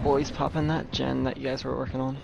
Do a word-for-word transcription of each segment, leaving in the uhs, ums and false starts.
boys popping that gen that you guys were working on?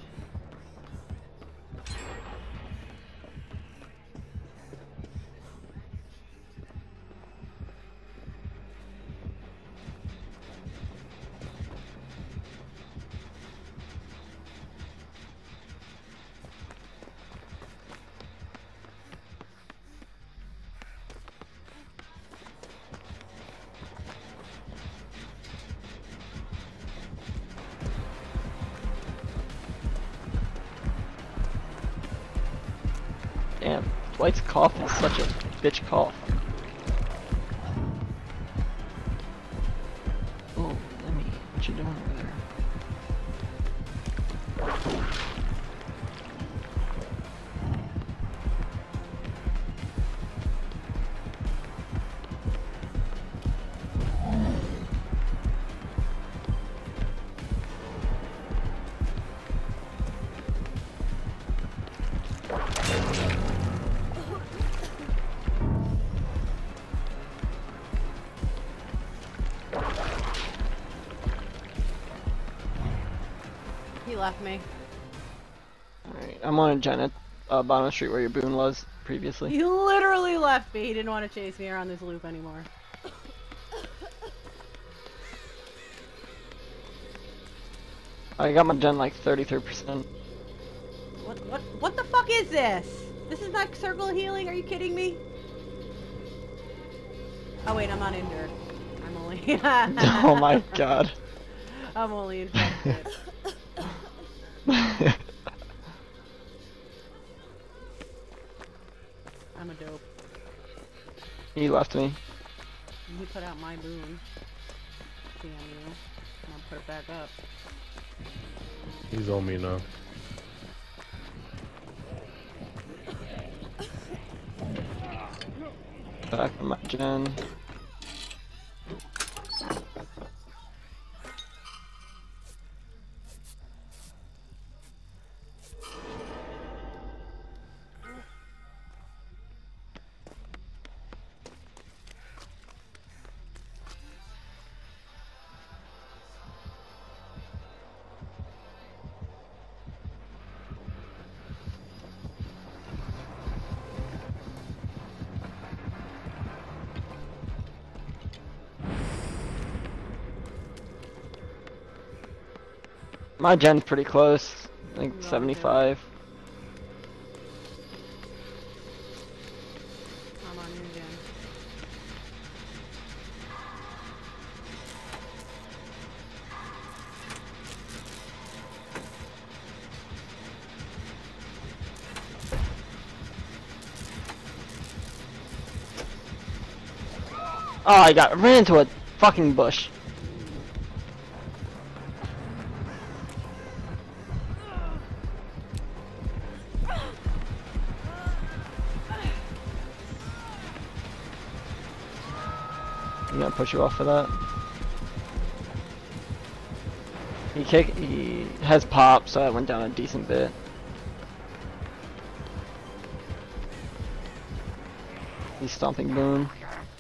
Damn, Dwight's cough is such a bitch cough. Oh, Lemmy, what you doing over there? He left me. Alright, I'm on a gen at uh, bottom of the street where your boon was previously. He literally left me. He didn't want to chase me around this loop anymore. I got my gen like thirty-three percent. What, what, what the fuck is this? This is not circle healing? Are you kidding me? Oh wait, I'm not injured. I'm only... Oh my god. I'm only infected. I'm a dope. He left me. You put out my boon. Damn you. I'm gonna put it back up. He's on me now. Back on my gen. My gen's pretty close, I think seventy-five. I'm on you again. Oh, I got ran into a fucking bush. I'm gonna push you off for that. He kick. He has pop, so I went down a decent bit. He's stomping boom.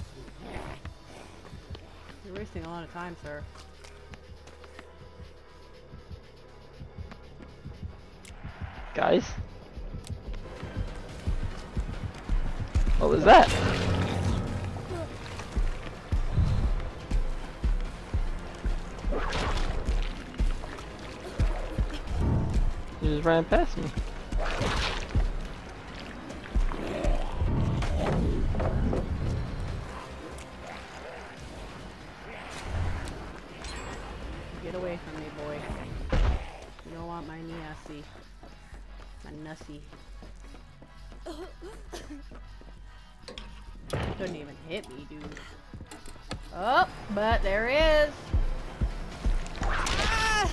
You're wasting a lot of time, sir. Guys, what was that? You just ran past me. Get away from me, boy. You don't want my Niasi. My nussy. Couldn't even hit me, dude. Oh, but there is. Ah!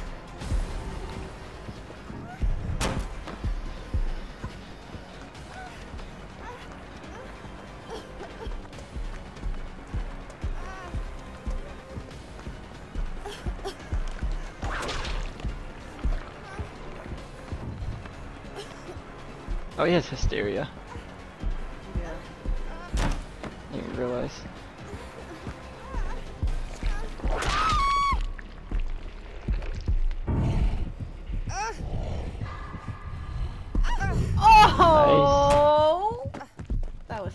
Oh, he has hysteria. Yeah. I didn't realize.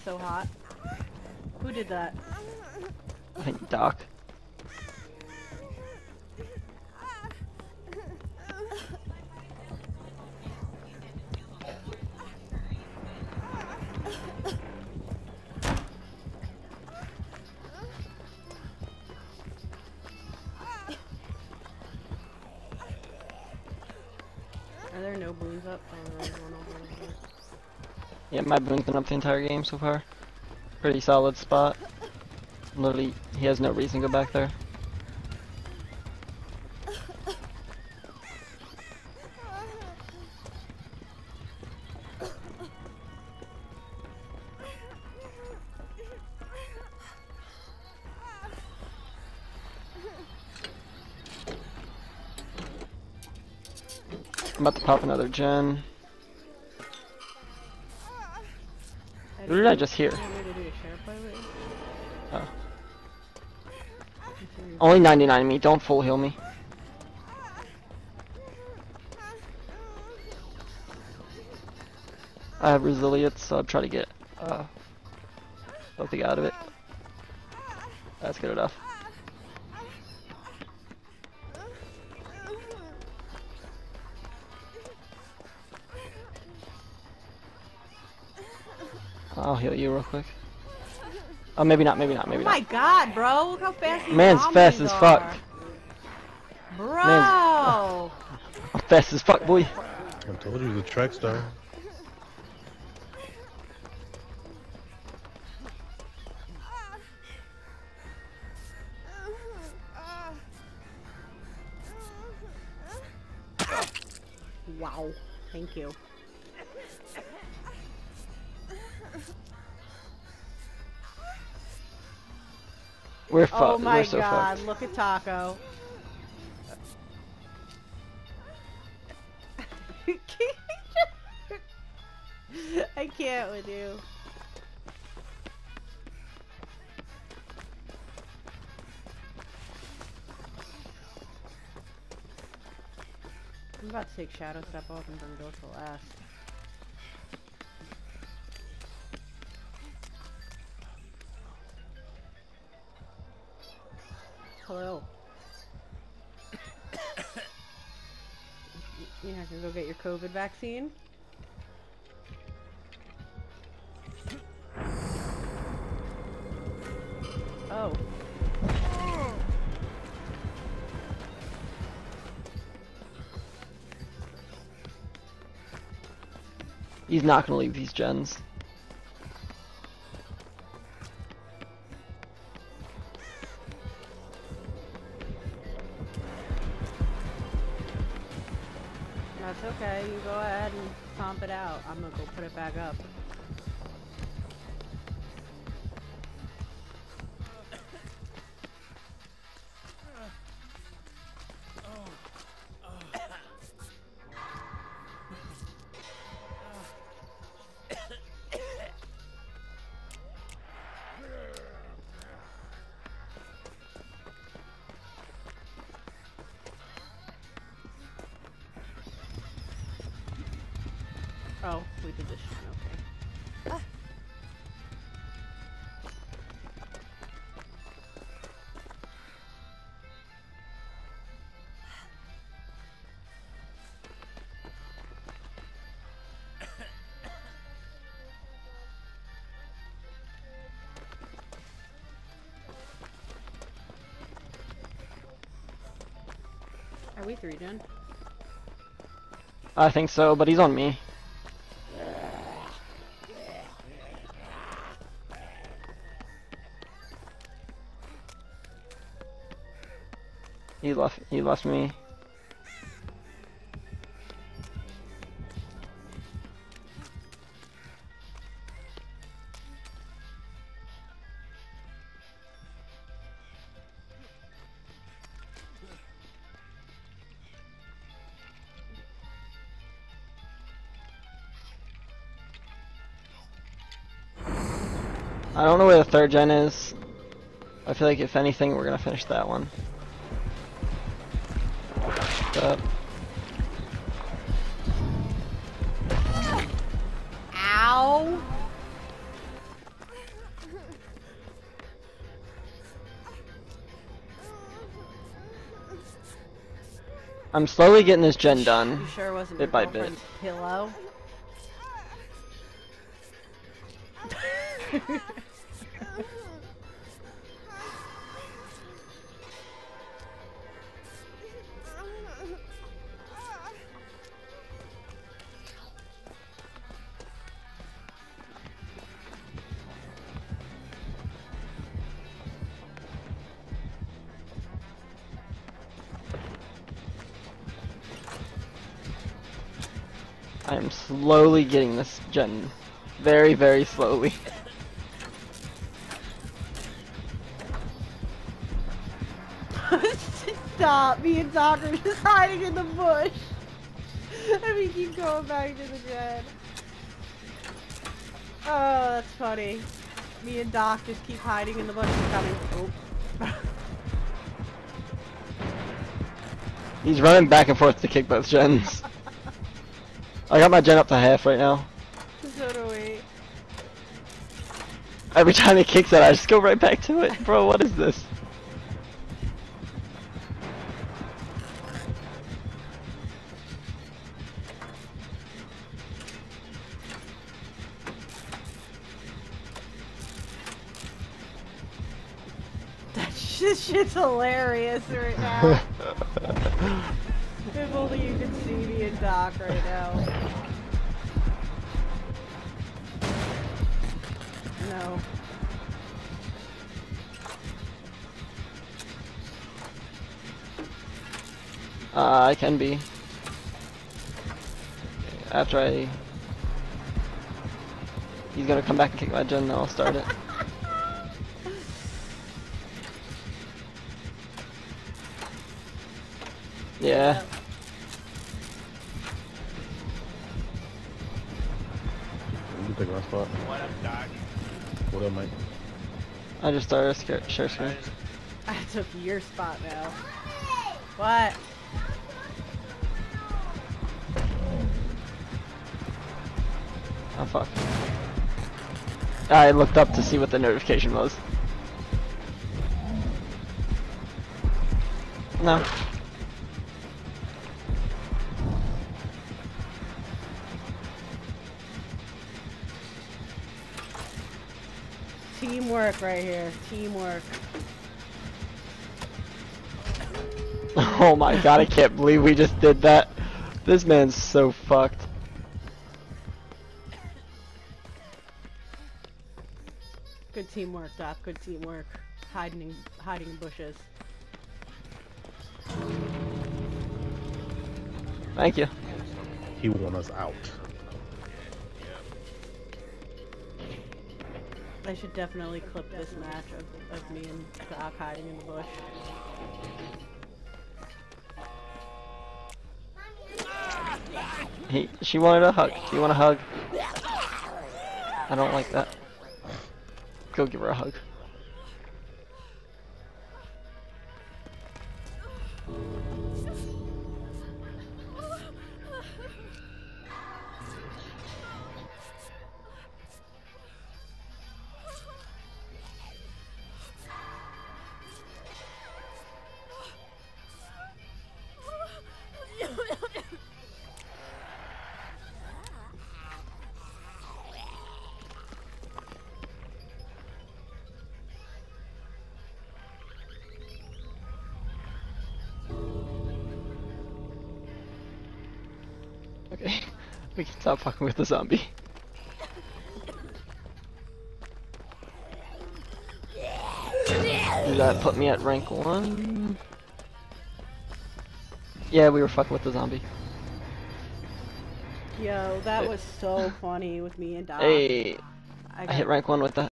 so hot. Who did that? I think Doc. Are there no boons up? Oh, there's one over there. Yeah, my boon's been up the entire game so far. Pretty solid spot. Literally, he has no reason to go back there. I'm about to pop another gen. Who did I just hear? You want me to do a share play with you? Oh. Only ninety-nine me, don't full heal me. I have resilience, so I'll try to get uh, something out of it. That's good enough. I'll heal you real quick. Oh, maybe not, maybe not, maybe Oh my not. god, bro! Look how fast these Man's fast zombies as are. fuck. Bro! I'm fast as fuck, boy. I told you the track star. Wow. Thank you. We're fucked. Oh my We're so god, fucked. look at Taco. I can't with you. I'm about to take Shadow Step off and then go to last. Hello. You're not gonna go get your COVID vaccine? Oh. He's not gonna leave these gens. That's okay, you go ahead and stomp it out. I'm gonna go put it back up. Oh, we did this one, okay. Are we three, Jen? I think so, but he's on me. He left. He left me. I don't know where the third gen is. I feel like if anything, we're gonna finish that one. Up. Ow! I'm slowly getting this gen done. You sure it wasn't Bit your by bit. girlfriend's pillow? I am slowly getting this gen. Very, very slowly. Stop! Me and Doc are just hiding in the bush. And we keep going back to the gen. Oh, that's funny. Me and Doc just keep hiding in the bush and coming. Oh. He's running back and forth to kick both gens. I got my gen up to half right now. So do we. Every time he kicks it, I just go right back to it. Bro, what is this? That shit, shit's hilarious right now. If only you could see me and Doc right now. No. Uh, I can be. After I... He's gonna come back and kick my gen, then I'll start it. Yeah. You take my spot. What up, Doc? What up, Mike? I just started a scare share screen. I took your spot now. What? Oh fuck. I looked up to see what the notification was. No. Teamwork right here. Teamwork. Oh my god, I can't believe we just did that. This man's so fucked. Good teamwork, Doc. Good teamwork. Hiding in, hiding in bushes. Thank you. He want us out. I should definitely clip this match of, of me and Doc hiding in the bush. He, she wanted a hug. Do you want a hug? I don't like that. Go give her a hug. Okay, we can stop fucking with the zombie. That put me at rank one. Yeah, we were fucking with the zombie. Yo, that was so funny with me and Doc. Hey, I, I got hit rank one with that.